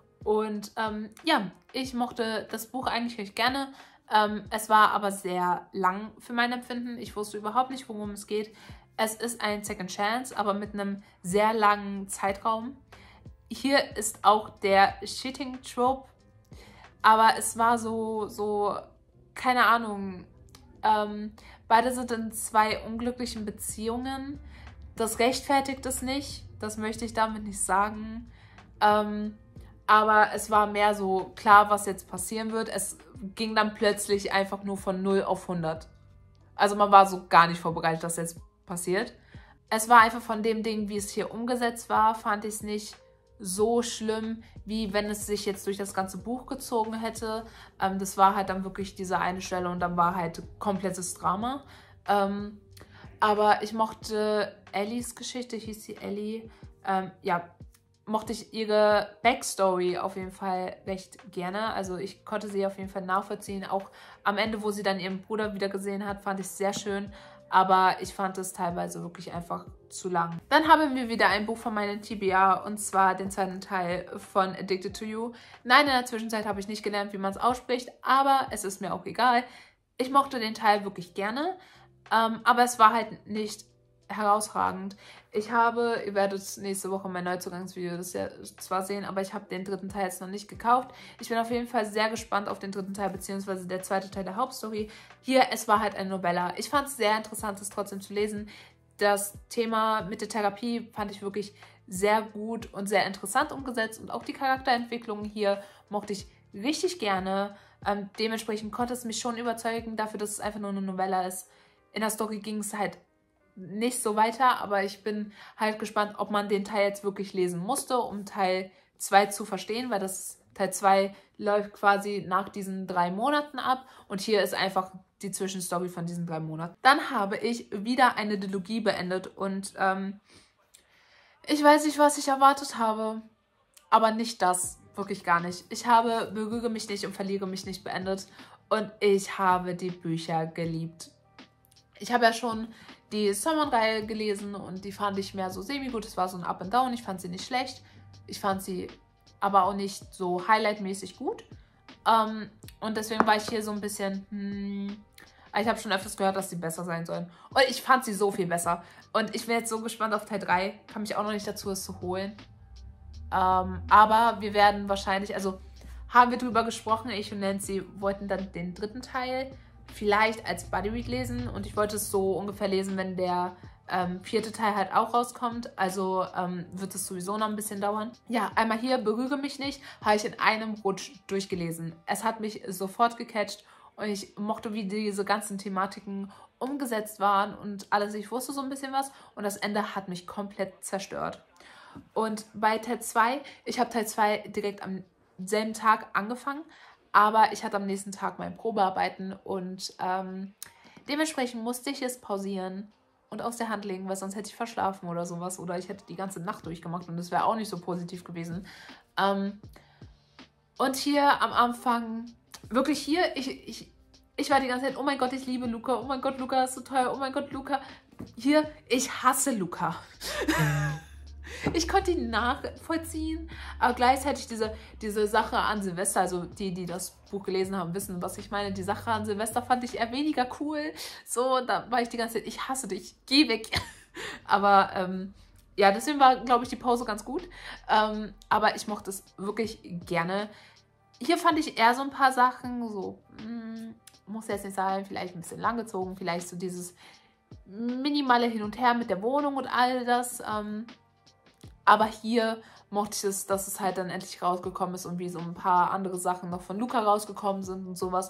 Und ähm, ja, ich mochte das Buch eigentlich recht gerne. Ähm, es war aber sehr lang für mein Empfinden. Ich wusste überhaupt nicht, worum es geht. Es ist ein Second Chance, aber mit einem sehr langen Zeitraum. Hier ist auch der Cheating-Trope. Aber es war so, so, keine Ahnung, ähm, beide sind in zwei unglücklichen Beziehungen. Das rechtfertigt es nicht. Das möchte ich damit nicht sagen. Ähm, aber es war mehr so klar, was jetzt passieren wird. Es ging dann plötzlich einfach nur von null auf hundert. Also man war so gar nicht vorbereitet, dass jetzt passiert. Es war einfach von dem Ding, wie es hier umgesetzt war, fand ich es nicht so schlimm, wie wenn es sich jetzt durch das ganze Buch gezogen hätte. Ähm, das war halt dann wirklich diese eine Stelle und dann war halt komplettes Drama. Ähm, aber ich mochte Ellies Geschichte, hieß sie Ellie. Ähm, ja, mochte ich ihre Backstory auf jeden Fall recht gerne. Also ich konnte sie auf jeden Fall nachvollziehen. Auch am Ende, wo sie dann ihren Bruder wieder gesehen hat, fand ich es sehr schön. Aber ich fand es teilweise wirklich einfach zu lang. Dann haben wir wieder ein Buch von meinen T B R und zwar den zweiten Teil von Addicted to You. Nein, in der Zwischenzeit habe ich nicht gelernt, wie man es ausspricht, aber es ist mir auch egal. Ich mochte den Teil wirklich gerne, ähm, aber es war halt nicht herausragend. Ich habe, ihr werdet nächste Woche mein Neuzugangsvideo das ja zwar sehen, aber ich habe den dritten Teil jetzt noch nicht gekauft. Ich bin auf jeden Fall sehr gespannt auf den dritten Teil, beziehungsweise der zweite Teil der Hauptstory. Hier, es war halt eine Novella. Ich fand es sehr interessant, es trotzdem zu lesen. Das Thema mit der Therapie fand ich wirklich sehr gut und sehr interessant umgesetzt und auch die Charakterentwicklung hier mochte ich richtig gerne. Ähm, dementsprechend konnte es mich schon überzeugen, dafür, dass es einfach nur eine Novella ist. In der Story ging es halt nicht so weiter, aber ich bin halt gespannt, ob man den Teil jetzt wirklich lesen musste, um Teil zwei zu verstehen, weil das Teil zwei läuft quasi nach diesen drei Monaten ab und hier ist einfach die Zwischenstory von diesen drei Monaten. Dann habe ich wieder eine Dilogie beendet und ähm, ich weiß nicht, was ich erwartet habe, aber nicht das, wirklich gar nicht. Ich habe Berühre mich nicht und verliere mich nicht beendet und ich habe die Bücher geliebt. Ich habe ja schon die Summon-Reihe gelesen und die fand ich mehr so semi-gut. Es war so ein Up and Down. Ich fand sie nicht schlecht. Ich fand sie aber auch nicht so highlight-mäßig gut. Ähm, und deswegen war ich hier so ein bisschen, hm, ich habe schon öfters gehört, dass sie besser sein sollen. Und ich fand sie so viel besser. Und ich bin jetzt so gespannt auf Teil drei. Kann mich auch noch nicht dazu, es zu holen. Ähm, aber wir werden wahrscheinlich, also haben wir drüber gesprochen, ich und Nancy wollten dann den dritten Teil vielleicht als Bodyread lesen und ich wollte es so ungefähr lesen, wenn der ähm, vierte Teil halt auch rauskommt. Also ähm, wird es sowieso noch ein bisschen dauern. Ja, einmal hier, Berühre mich nicht, habe ich in einem Rutsch durchgelesen. Es hat mich sofort gecatcht und ich mochte, wie diese ganzen Thematiken umgesetzt waren und alles. Ich wusste so ein bisschen was und das Ende hat mich komplett zerstört. Und bei Teil zwei, ich habe Teil zwei direkt am selben Tag angefangen, aber ich hatte am nächsten Tag mein Probearbeiten und ähm, dementsprechend musste ich es pausieren und aus der Hand legen, weil sonst hätte ich verschlafen oder sowas oder ich hätte die ganze Nacht durchgemacht und das wäre auch nicht so positiv gewesen. Ähm, und hier am Anfang, wirklich hier, ich, ich, ich war die ganze Zeit, oh mein Gott, ich liebe Luca, oh mein Gott, Luca ist so toll, oh mein Gott, Luca. Hier, ich hasse Luca. Ich konnte ihn nachvollziehen, aber gleichzeitig diese, diese Sache an Silvester, also die, die das Buch gelesen haben, wissen, was ich meine. Die Sache an Silvester fand ich eher weniger cool. So, da war ich die ganze Zeit, ich hasse dich, geh weg. Aber ähm, ja, deswegen war, glaube ich, die Pause ganz gut. Ähm, aber ich mochte es wirklich gerne. Hier fand ich eher so ein paar Sachen, so, mh, muss jetzt nicht sein, vielleicht ein bisschen langgezogen, vielleicht so dieses minimale Hin und Her mit der Wohnung und all das. Ähm, Aber hier mochte ich es, dass es halt dann endlich rausgekommen ist und wie so ein paar andere Sachen noch von Luca rausgekommen sind und sowas.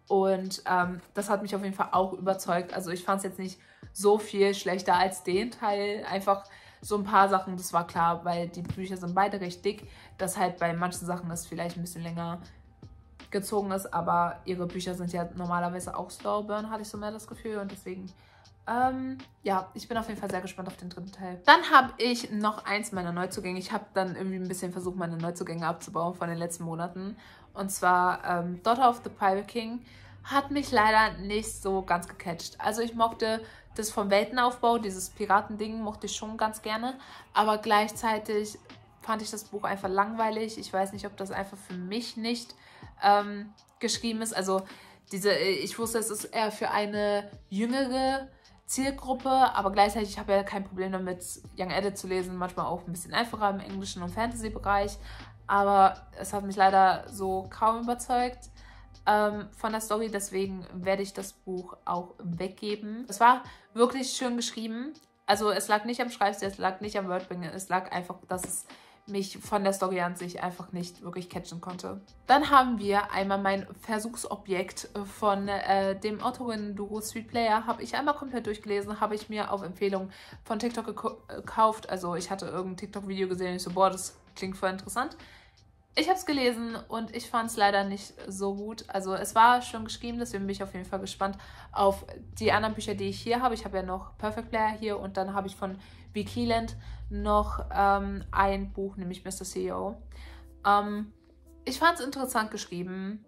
Und ähm, das hat mich auf jeden Fall auch überzeugt. Also ich fand es jetzt nicht so viel schlechter als den Teil. Einfach so ein paar Sachen, das war klar, weil die Bücher sind beide recht dick. Dass halt bei manchen Sachen das vielleicht ein bisschen länger gezogen ist. Aber ihre Bücher sind ja normalerweise auch Slowburn, hatte ich so mehr das Gefühl. Und deswegen... Ähm, ja, ich bin auf jeden Fall sehr gespannt auf den dritten Teil. Dann habe ich noch eins meiner Neuzugänge. Ich habe dann irgendwie ein bisschen versucht, meine Neuzugänge abzubauen von den letzten Monaten. Und zwar ähm, Daughter of the Pirate King hat mich leider nicht so ganz gecatcht. Also ich mochte das vom Weltenaufbau, dieses Piratending mochte ich schon ganz gerne. Aber gleichzeitig fand ich das Buch einfach langweilig. Ich weiß nicht, ob das einfach für mich nicht ähm, geschrieben ist. Also diese, ich wusste, es ist eher für eine jüngere Zielgruppe, aber gleichzeitig ich habe ja kein Problem damit, Young Adult zu lesen, manchmal auch ein bisschen einfacher im englischen und Fantasy-Bereich, aber es hat mich leider so kaum überzeugt ähm, von der Story, deswegen werde ich das Buch auch weggeben. Es war wirklich schön geschrieben, also es lag nicht am Schreibstil, es lag nicht am Wordbring, es lag einfach, dass es mich von der Story an sich einfach nicht wirklich catchen konnte. Dann haben wir einmal mein Versuchsobjekt von äh, dem Autorinnen-Duo Sweet Player. Habe ich einmal komplett durchgelesen, habe ich mir auf Empfehlung von TikTok gekauft. Also ich hatte irgendein TikTok-Video gesehen und ich so, boah, das klingt voll interessant. Ich habe es gelesen und ich fand es leider nicht so gut. Also es war schön geschrieben, deswegen bin ich auf jeden Fall gespannt auf die anderen Bücher, die ich hier habe. Ich habe ja noch Perfect Player hier und dann habe ich von V. Cleland noch ähm, ein Buch, nämlich Mister C E O. Ähm, ich fand es interessant geschrieben.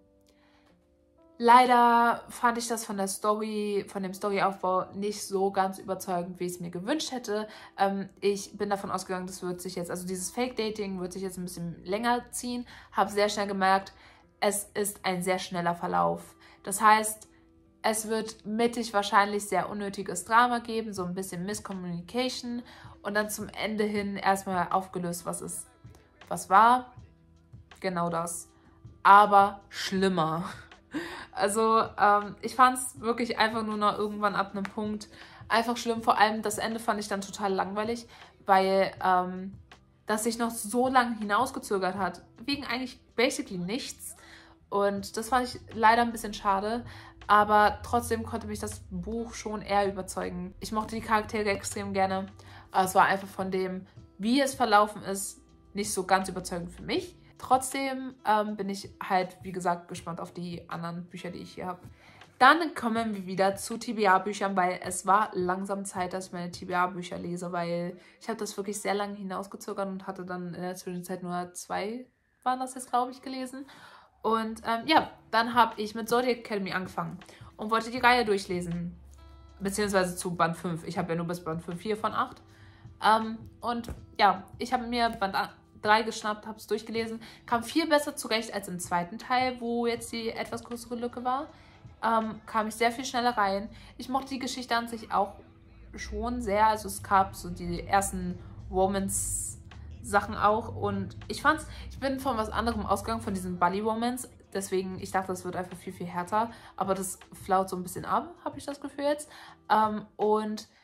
Leider fand ich das von der Story, von dem Storyaufbau nicht so ganz überzeugend, wie ich es mir gewünscht hätte. Ähm, ich bin davon ausgegangen, das wird sich jetzt, also dieses Fake-Dating wird sich jetzt ein bisschen länger ziehen. Habe sehr schnell gemerkt, es ist ein sehr schneller Verlauf. Das heißt, es wird mittig wahrscheinlich sehr unnötiges Drama geben, so ein bisschen Miscommunication und dann zum Ende hin erstmal aufgelöst, was ist, was war. Genau das. Aber schlimmer. Also ähm, ich fand es wirklich einfach nur noch irgendwann ab einem Punkt einfach schlimm. Vor allem das Ende fand ich dann total langweilig, weil ähm, das sich noch so lange hinausgezögert hat, wegen eigentlich basically nichts. Und das fand ich leider ein bisschen schade. Aber trotzdem konnte mich das Buch schon eher überzeugen. Ich mochte die Charaktere extrem gerne. Aber es war einfach von dem, wie es verlaufen ist, nicht so ganz überzeugend für mich. Trotzdem ähm, bin ich halt, wie gesagt, gespannt auf die anderen Bücher, die ich hier habe. Dann kommen wir wieder zu T B A-Büchern, weil es war langsam Zeit, dass ich meine T B A-Bücher lese, weil ich habe das wirklich sehr lange hinausgezögert und hatte dann in der Zwischenzeit nur zwei, waren das jetzt, glaube ich, gelesen. Und ähm, ja, dann habe ich mit Zodiac Academy angefangen und wollte die Reihe durchlesen. Beziehungsweise zu Band fünf. Ich habe ja nur bis Band fünf hier von acht. Ähm, und ja, ich habe mir Band drei geschnappt, habe es durchgelesen. Kam viel besser zurecht als im zweiten Teil, wo jetzt die etwas größere Lücke war. Ähm, kam ich sehr viel schneller rein. Ich mochte die Geschichte an sich auch schon sehr. Also es gab so die ersten Romance Sachen auch und ich fand's, ich bin von was anderem ausgegangen, von diesen Buddy-Romance, deswegen, ich dachte, das wird einfach viel, viel härter, aber das flaut so ein bisschen ab, habe ich das Gefühl jetzt. Ähm, und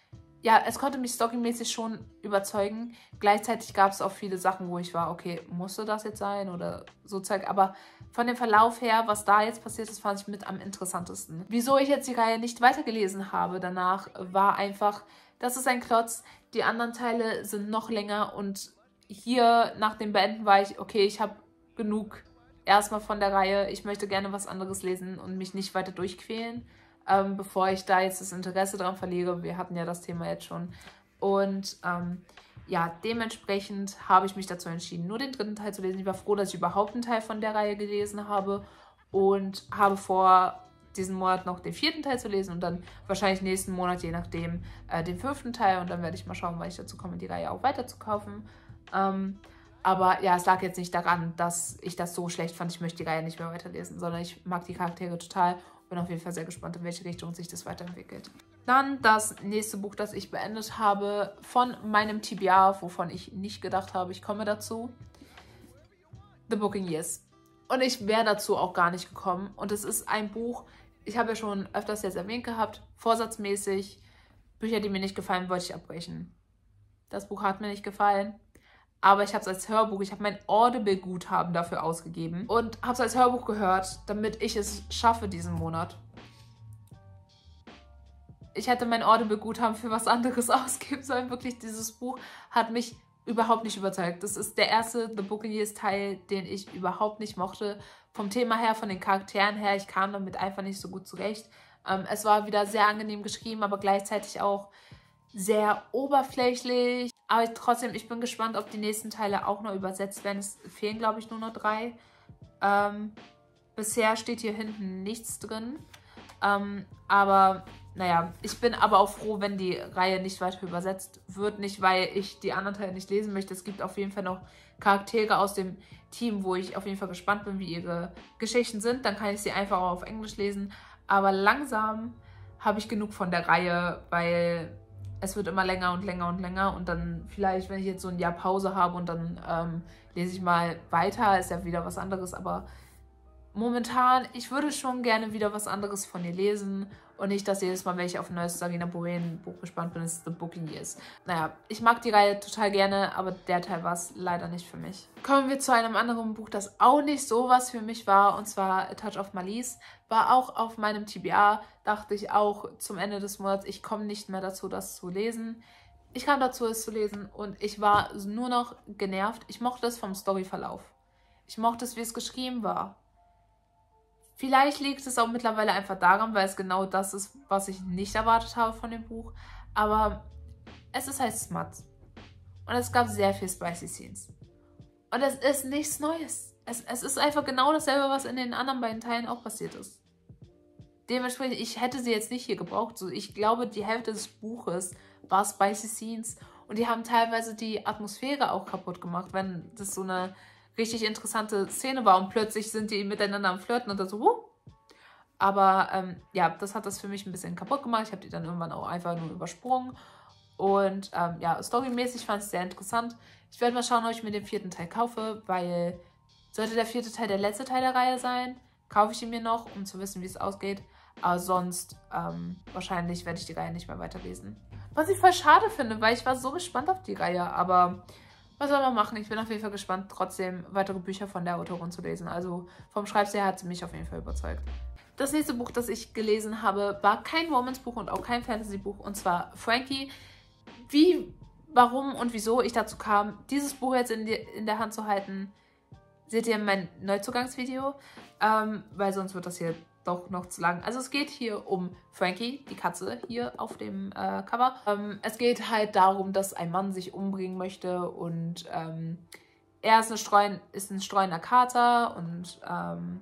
ja, es konnte mich storymäßig schon überzeugen. Gleichzeitig gab es auch viele Sachen, wo ich war, okay, musste das jetzt sein oder so Zeug. Aber von dem Verlauf her, was da jetzt passiert ist, fand ich mit am interessantesten. Wieso ich jetzt die Reihe nicht weitergelesen habe danach, war einfach, das ist ein Klotz. Die anderen Teile sind noch länger und hier nach dem Beenden war ich, okay, ich habe genug erstmal von der Reihe. Ich möchte gerne was anderes lesen und mich nicht weiter durchquälen. Ähm, bevor ich da jetzt das Interesse daran verliere. Wir hatten ja das Thema jetzt schon. Und ähm, ja, dementsprechend habe ich mich dazu entschieden, nur den dritten Teil zu lesen. Ich war froh, dass ich überhaupt einen Teil von der Reihe gelesen habe und habe vor, diesen Monat noch den vierten Teil zu lesen und dann wahrscheinlich nächsten Monat, je nachdem, äh, den fünften Teil. Und dann werde ich mal schauen, wann ich dazu komme, die Reihe auch weiter zu kaufen. Ähm, aber ja, es lag jetzt nicht daran, dass ich das so schlecht fand, ich möchte die Reihe nicht mehr weiterlesen, sondern ich mag die Charaktere total. Bin auf jeden Fall sehr gespannt, in welche Richtung sich das weiterentwickelt. Dann das nächste Buch, das ich beendet habe, von meinem T B R, wovon ich nicht gedacht habe, ich komme dazu. The Booking Years. Und ich wäre dazu auch gar nicht gekommen. Und es ist ein Buch, ich habe ja schon öfters jetzt erwähnt gehabt, vorsatzmäßig, Bücher, die mir nicht gefallen, wollte ich abbrechen. Das Buch hat mir nicht gefallen. Aber ich habe es als Hörbuch, ich habe mein Audible-Guthaben dafür ausgegeben und habe es als Hörbuch gehört, damit ich es schaffe diesen Monat. Ich hätte mein Audible-Guthaben für was anderes ausgeben sollen. Wirklich, dieses Buch hat mich überhaupt nicht überzeugt. Das ist der erste The Booking Years Teil, den ich überhaupt nicht mochte. Vom Thema her, von den Charakteren her, ich kam damit einfach nicht so gut zurecht. Ähm, es war wieder sehr angenehm geschrieben, aber gleichzeitig auch sehr oberflächlich. Aber ich, trotzdem, ich bin gespannt, ob die nächsten Teile auch noch übersetzt werden. Es fehlen, glaube ich, nur noch drei. Ähm, bisher steht hier hinten nichts drin. Ähm, aber, naja, ich bin aber auch froh, wenn die Reihe nicht weiter übersetzt wird. Nicht, weil ich die anderen Teile nicht lesen möchte. Es gibt auf jeden Fall noch Charaktere aus dem Team, wo ich auf jeden Fall gespannt bin, wie ihre Geschichten sind. Dann kann ich sie einfach auch auf Englisch lesen. Aber langsam habe ich genug von der Reihe, weil es wird immer länger und länger und länger und dann vielleicht, wenn ich jetzt so ein Jahr Pause habe und dann ähm, lese ich mal weiter, ist ja wieder was anderes, aber momentan, ich würde schon gerne wieder was anderes von ihr lesen und nicht, dass jedes Mal, wenn ich auf ein neues Sabrina Bouén Buch gespannt bin, ist The Booking Years. Naja, ich mag die Reihe total gerne, aber der Teil war es leider nicht für mich. Kommen wir zu einem anderen Buch, das auch nicht so was für mich war, und zwar A Touch of Malice. War auch auf meinem T B R, dachte ich auch zum Ende des Monats, ich komme nicht mehr dazu, das zu lesen. Ich kam dazu, es zu lesen und ich war nur noch genervt. Ich mochte es vom Storyverlauf. Ich mochte es, wie es geschrieben war. Vielleicht liegt es auch mittlerweile einfach daran, weil es genau das ist, was ich nicht erwartet habe von dem Buch. Aber es ist halt Smut. Und es gab sehr viel Spicy Scenes. Und es ist nichts Neues. Es, es ist einfach genau dasselbe, was in den anderen beiden Teilen auch passiert ist. Dementsprechend, ich hätte sie jetzt nicht hier gebraucht. So, ich glaube, die Hälfte des Buches war Spicy Scenes. Und die haben teilweise die Atmosphäre auch kaputt gemacht, wenn das so eine richtig interessante Szene war und plötzlich sind die miteinander am Flirten und dann so, huh. Aber ähm, ja, das hat das für mich ein bisschen kaputt gemacht. Ich habe die dann irgendwann auch einfach nur übersprungen. Und ähm, ja, storymäßig fand ich es sehr interessant. Ich werde mal schauen, ob ich mir den vierten Teil kaufe, weil sollte der vierte Teil der letzte Teil der Reihe sein, kaufe ich ihn mir noch, um zu wissen, wie es ausgeht. Aber sonst, ähm, wahrscheinlich werde ich die Reihe nicht mehr weiterlesen. Was ich voll schade finde, weil ich war so gespannt auf die Reihe, aber was soll man machen? Ich bin auf jeden Fall gespannt, trotzdem weitere Bücher von der Autorin zu lesen. Also vom Schreibstil her hat sie mich auf jeden Fall überzeugt. Das nächste Buch, das ich gelesen habe, war kein Romance-Buch und auch kein Fantasy-Buch, und zwar Frankie. Wie, warum und wieso ich dazu kam, dieses Buch jetzt in, die, in der Hand zu halten, seht ihr in meinem Neuzugangsvideo, ähm, weil sonst wird das hier doch noch zu lang. Also es geht hier um Frankie, die Katze hier auf dem äh, Cover. Ähm, es geht halt darum, dass ein Mann sich umbringen möchte und ähm, er ist, eine Streuen, ist ein streuender Kater und ähm,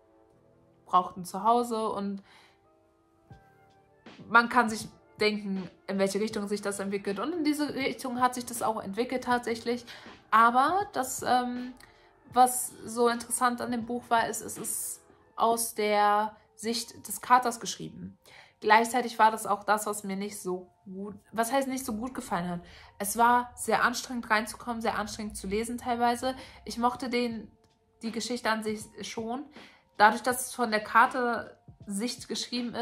braucht ein Zuhause und man kann sich denken, in welche Richtung sich das entwickelt, und in diese Richtung hat sich das auch entwickelt tatsächlich. Aber das, ähm, was so interessant an dem Buch war, ist, es ist aus der Sicht des Katers geschrieben. Gleichzeitig war das auch das, was mir nicht so gut, was heißt nicht so gut gefallen hat. Es war sehr anstrengend reinzukommen, sehr anstrengend zu lesen teilweise. Ich mochte den, die Geschichte an sich schon. Dadurch, dass es von der Kater-Sicht geschrieben ist,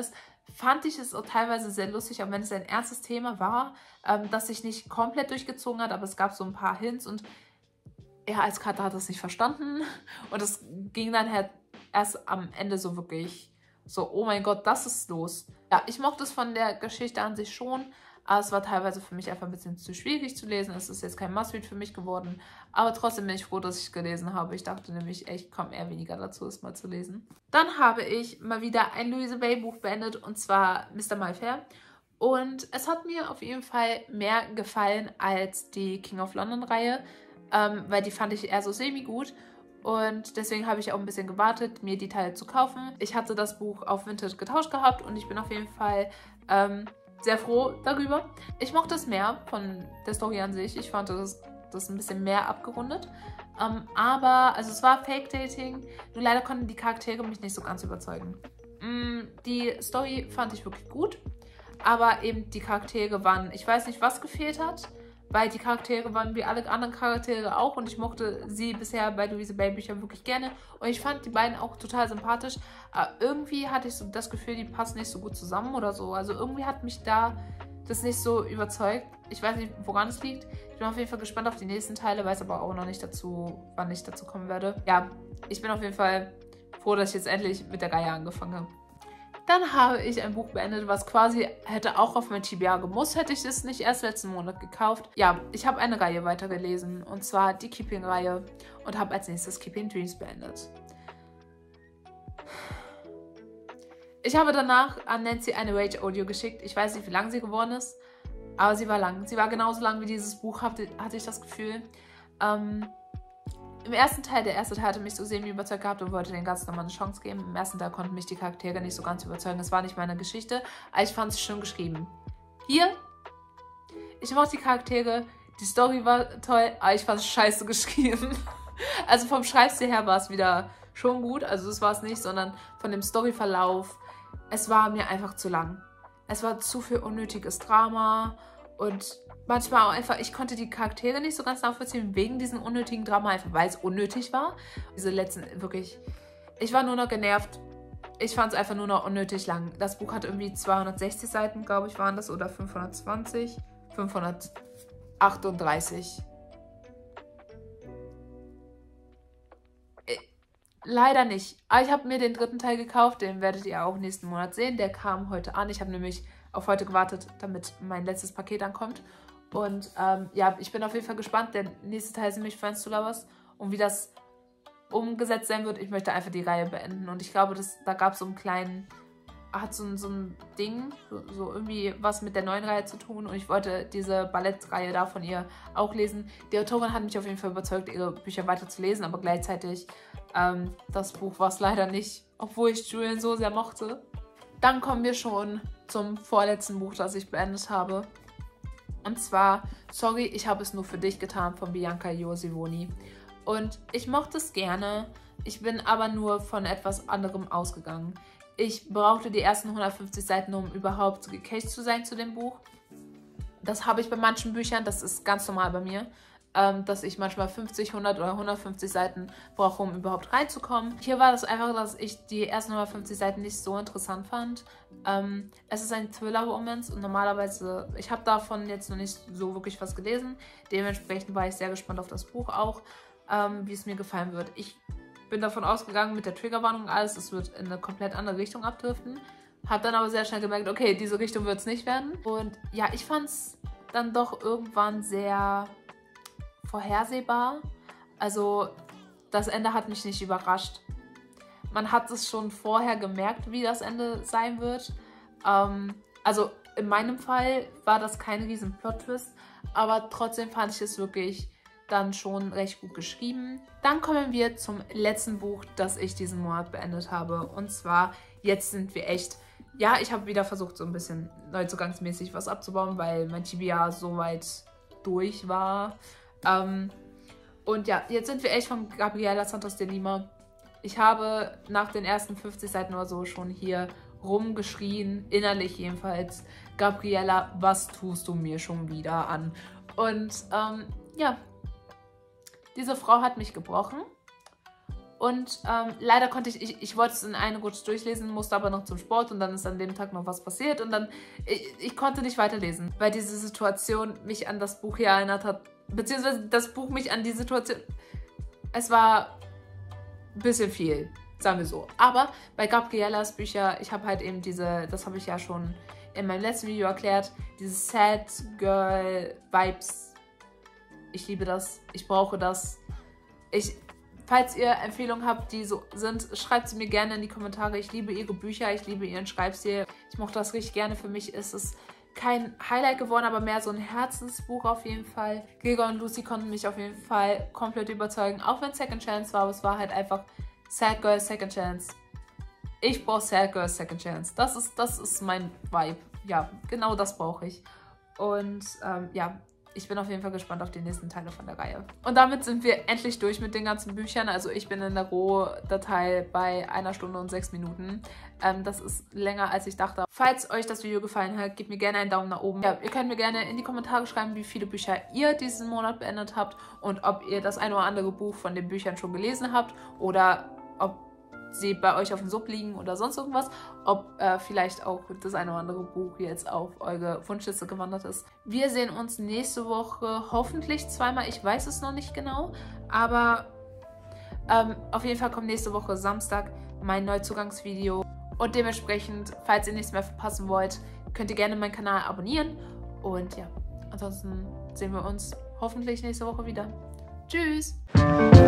fand ich es auch teilweise sehr lustig, auch wenn es ein ernstes Thema war, ähm, das sich nicht komplett durchgezogen hat, aber es gab so ein paar Hints und er als Kater hat das nicht verstanden und es ging dann halt erst am Ende so wirklich so, oh mein Gott, das ist los. Ja, ich mochte es von der Geschichte an sich schon, aber es war teilweise für mich einfach ein bisschen zu schwierig zu lesen. Es ist jetzt kein Must-Read für mich geworden, aber trotzdem bin ich froh, dass ich es gelesen habe. Ich dachte nämlich, ich komme eher weniger dazu, es mal zu lesen. Dann habe ich mal wieder ein Louise Bay Buch beendet und zwar Mister Mayfair. Und es hat mir auf jeden Fall mehr gefallen als die King of London Reihe, ähm, weil die fand ich eher so semi-gut. Und deswegen habe ich auch ein bisschen gewartet, mir die Teile zu kaufen. Ich hatte das Buch auf Vintage getauscht gehabt und ich bin auf jeden Fall ähm, sehr froh darüber. Ich mochte es mehr von der Story an sich. Ich fand das, das ein bisschen mehr abgerundet. Ähm, aber, also es war Fake-Dating. Nur leider konnten die Charaktere mich nicht so ganz überzeugen. Mm, die Story fand ich wirklich gut. Aber eben die Charaktere waren, ich weiß nicht, was gefehlt hat. Weil die Charaktere waren wie alle anderen Charaktere auch und ich mochte sie bisher bei Louise Bay Büchern wirklich gerne. Und ich fand die beiden auch total sympathisch. Aber irgendwie hatte ich so das Gefühl, die passen nicht so gut zusammen oder so. Also irgendwie hat mich da das nicht so überzeugt. Ich weiß nicht, woran es liegt. Ich bin auf jeden Fall gespannt auf die nächsten Teile, weiß aber auch noch nicht dazu, wann ich dazu kommen werde. Ja, ich bin auf jeden Fall froh, dass ich jetzt endlich mit der Reihe angefangen habe. Dann habe ich ein Buch beendet, was quasi hätte auch auf mein T B A gemusst, hätte ich es nicht erst letzten Monat gekauft. Ja, ich habe eine Reihe weitergelesen und zwar die Keeping-Reihe und habe als nächstes Keeping Dreams beendet. Ich habe danach an Nancy eine Rage-Audio geschickt. Ich weiß nicht, wie lang sie geworden ist, aber sie war lang. Sie war genauso lang wie dieses Buch, hatte, hatte ich das Gefühl. Ähm... Im ersten Teil, der erste Teil hatte mich so semi überzeugt gehabt und wollte den ganz normal eine Chance geben. Im ersten Teil konnten mich die Charaktere nicht so ganz überzeugen. Es war nicht meine Geschichte, aber ich fand es schön geschrieben. Hier, ich mochte die Charaktere, die Story war toll, aber ich fand es scheiße geschrieben. Also vom Schreibstil her war es wieder schon gut, also das war es nicht, sondern von dem Storyverlauf, es war mir einfach zu lang. Es war zu viel unnötiges Drama und manchmal auch einfach, ich konnte die Charaktere nicht so ganz nachvollziehen wegen diesem unnötigen Drama, einfach weil es unnötig war. Diese letzten, wirklich, ich war nur noch genervt. Ich fand es einfach nur noch unnötig lang. Das Buch hat irgendwie zweihundertsechzig Seiten, glaube ich, waren das, oder fünfhundertzwanzig, fünfhundertachtunddreißig. Leider nicht. Aber ich habe mir den dritten Teil gekauft, den werdet ihr auch nächsten Monat sehen. Der kam heute an. Ich habe nämlich auf heute gewartet, damit mein letztes Paket ankommt. Und ähm, ja, ich bin auf jeden Fall gespannt. Der nächste Teil ist nämlich Friends to Lovers. Und wie das umgesetzt sein wird, ich möchte einfach die Reihe beenden. Und ich glaube, das, da gab es so einen kleinen, hat so, so ein Ding, so, so irgendwie was mit der neuen Reihe zu tun. Und ich wollte diese Ballettreihe da von ihr auch lesen. Die Autorin hat mich auf jeden Fall überzeugt, ihre Bücher weiter zu lesen. Aber gleichzeitig, ähm, das Buch war es leider nicht, obwohl ich Julian so sehr mochte. Dann kommen wir schon zum vorletzten Buch, das ich beendet habe. Und zwar, sorry, ich habe es nur für dich getan, von Bianca Josivoni. Und ich mochte es gerne, ich bin aber nur von etwas anderem ausgegangen. Ich brauchte die ersten hundertfünfzig Seiten, um überhaupt gecased zu sein zu dem Buch. Das habe ich bei manchen Büchern, das ist ganz normal bei mir, ähm, dass ich manchmal fünfzig, hundert oder hundertfünfzig Seiten brauche, um überhaupt reinzukommen. Hier war das einfach, dass ich die ersten hundertfünfzig Seiten nicht so interessant fand. Ähm, es ist ein Thriller-Romance und normalerweise, ich habe davon jetzt noch nicht so wirklich was gelesen. Dementsprechend war ich sehr gespannt auf das Buch auch, ähm, wie es mir gefallen wird. Ich bin davon ausgegangen mit der Triggerwarnung und alles, es wird in eine komplett andere Richtung abdriften. Habe dann aber sehr schnell gemerkt, okay, diese Richtung wird es nicht werden. Und ja, ich fand es dann doch irgendwann sehr vorhersehbar. Also das Ende hat mich nicht überrascht. Man hat es schon vorher gemerkt, wie das Ende sein wird. Ähm, also in meinem Fall war das kein riesen Plot-Twist, aber trotzdem fand ich es wirklich dann schon recht gut geschrieben. Dann kommen wir zum letzten Buch, das ich diesen Monat beendet habe. Und zwar, jetzt sind wir echt... Ja, ich habe wieder versucht, so ein bisschen neuzugangsmäßig was abzubauen, weil mein T B A so weit durch war. Ähm, und ja, jetzt sind wir echt von Gabriela Santos de Lima. Ich habe nach den ersten fünfzig Seiten oder so schon hier rumgeschrien, innerlich jedenfalls, Gabriela, was tust du mir schon wieder an? Und ähm, ja, diese Frau hat mich gebrochen Und ähm, leider konnte ich, ich, ich wollte es in einem Rutsch durchlesen, musste aber noch zum Sport und dann ist an dem Tag noch was passiert und dann, ich, ich konnte nicht weiterlesen, weil diese Situation mich an das Buch hier erinnert hat, beziehungsweise das Buch mich an die Situation, es war ein bisschen viel, sagen wir so. Aber bei Gabrielas Bücher, ich habe halt eben diese, das habe ich ja schon in meinem letzten Video erklärt, diese Sad Girl Vibes. Ich liebe das, ich brauche das. Ich... Falls ihr Empfehlungen habt, die so sind, schreibt sie mir gerne in die Kommentare. Ich liebe ihre Bücher, ich liebe ihren Schreibstil. Ich mochte das richtig gerne. Für mich ist es kein Highlight geworden, aber mehr so ein Herzensbuch auf jeden Fall. Gregor und Lucy konnten mich auf jeden Fall komplett überzeugen. Auch wenn es Second Chance war, aber es war halt einfach Sad Girl, Second Chance. Ich brauche Sad Girl, Second Chance. Das ist, das ist mein Vibe. Ja, genau das brauche ich. Und ähm, ja, ich bin auf jeden Fall gespannt auf die nächsten Teile von der Reihe. Und damit sind wir endlich durch mit den ganzen Büchern. Also ich bin in der Rohdatei bei einer Stunde und sechs Minuten. Ähm, das ist länger, als ich dachte. Falls euch das Video gefallen hat, gebt mir gerne einen Daumen nach oben. Ja, ihr könnt mir gerne in die Kommentare schreiben, wie viele Bücher ihr diesen Monat beendet habt und ob ihr das ein oder andere Buch von den Büchern schon gelesen habt oder ob sie bei euch auf dem Sub liegen oder sonst irgendwas, ob äh, vielleicht auch das eine oder andere Buch jetzt auf eure Wunschliste gewandert ist. Wir sehen uns nächste Woche hoffentlich zweimal, ich weiß es noch nicht genau, aber ähm, auf jeden Fall kommt nächste Woche Samstag mein Neuzugangsvideo und dementsprechend, falls ihr nichts mehr verpassen wollt, könnt ihr gerne meinen Kanal abonnieren und ja, ansonsten sehen wir uns hoffentlich nächste Woche wieder. Tschüss!